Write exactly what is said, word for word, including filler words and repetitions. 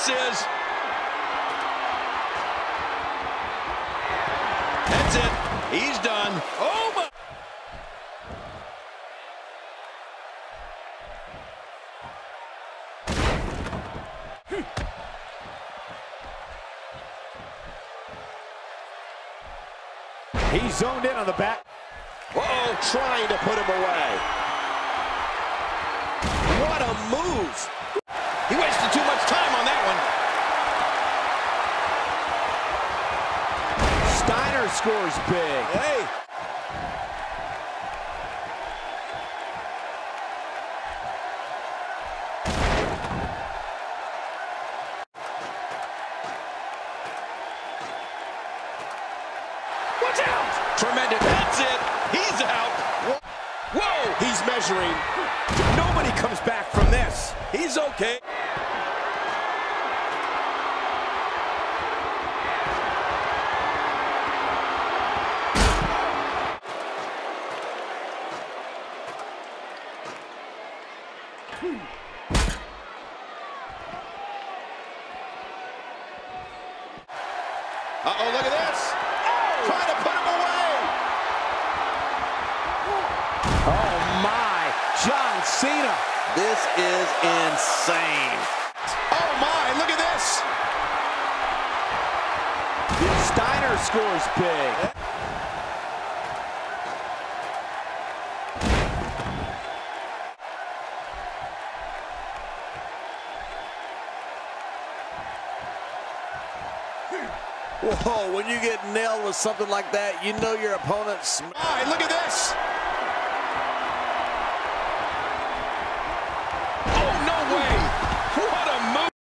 this is. That's it. He's done. Oh, my. He's zoned in on the back. Uh-oh, trying to put him away. What a move. He wasted too much time on that one. Steiner scores big. Hey. Watch out! Tremendous. That's it. He's out. Whoa! He's measuring. Nobody comes back from this. He's okay. Uh-oh, look at this. Oh! Trying to put him away. Oh, my. John Cena. This is insane. Oh, my. Look at this. Steiner scores big. Whoa, when you get nailed with something like that, you know your opponent's... All right, look at this.